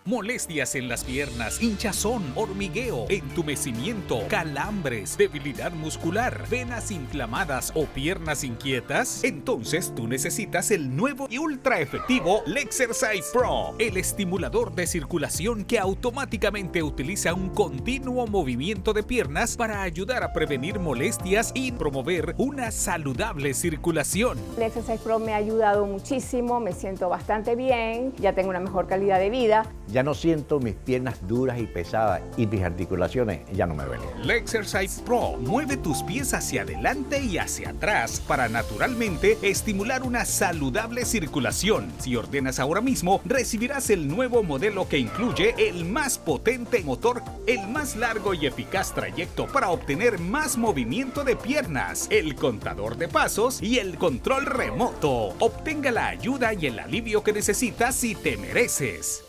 Molestias en las piernas, hinchazón, hormigueo, entumecimiento, calambres, debilidad muscular, venas inflamadas o piernas inquietas. Entonces tú necesitas el nuevo y ultra efectivo Lexercise Pro, el estimulador de circulación que automáticamente utiliza un continuo movimiento de piernas para ayudar a prevenir molestias y promover una saludable circulación. El Exercise Pro me ha ayudado muchísimo, me siento bastante bien, ya tengo una mejor calidad de vida. Ya no siento mis piernas duras y pesadas y mis articulaciones ya no me duelen. Lexercise Pro mueve tus pies hacia adelante y hacia atrás para naturalmente estimular una saludable circulación. Si ordenas ahora mismo, recibirás el nuevo modelo que incluye el más potente motor, el más largo y eficaz trayecto para obtener más movimiento de piernas, el contador de pasos y el control remoto. Obtenga la ayuda y el alivio que necesitas y te mereces.